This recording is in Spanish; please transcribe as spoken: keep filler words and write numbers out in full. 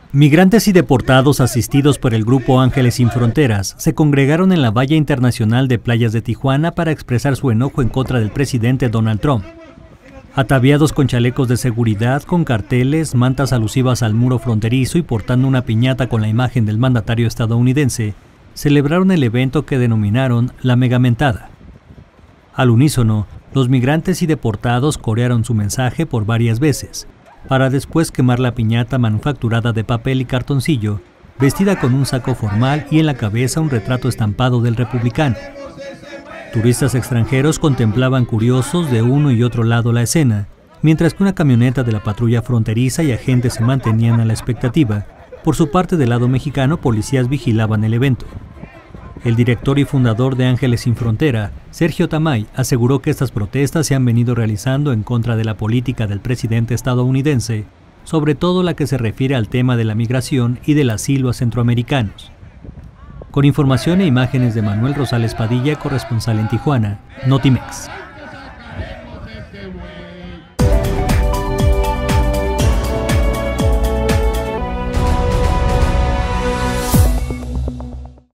Migrantes y deportados asistidos por el Grupo Ángeles Sin Fronteras se congregaron en la Valla Internacional de Playas de Tijuana para expresar su enojo en contra del presidente Donald Trump. Ataviados con chalecos de seguridad, con carteles, mantas alusivas al muro fronterizo y portando una piñata con la imagen del mandatario estadounidense, celebraron el evento que denominaron la Megamentada. Al unísono, los migrantes y deportados corearon su mensaje por varias veces, para después quemar la piñata manufacturada de papel y cartoncillo, vestida con un saco formal y en la cabeza un retrato estampado del republicano. Turistas extranjeros contemplaban curiosos de uno y otro lado la escena, mientras que una camioneta de la patrulla fronteriza y agentes se mantenían a la expectativa. Por su parte, del lado mexicano, policías vigilaban el evento. El director y fundador de Ángeles Sin Frontera, Sergio Tamay, aseguró que estas protestas se han venido realizando en contra de la política del presidente estadounidense, sobre todo la que se refiere al tema de la migración y del asilo a centroamericanos. Con información e imágenes de Manuel Rosales Padilla, corresponsal en Tijuana, Notimex.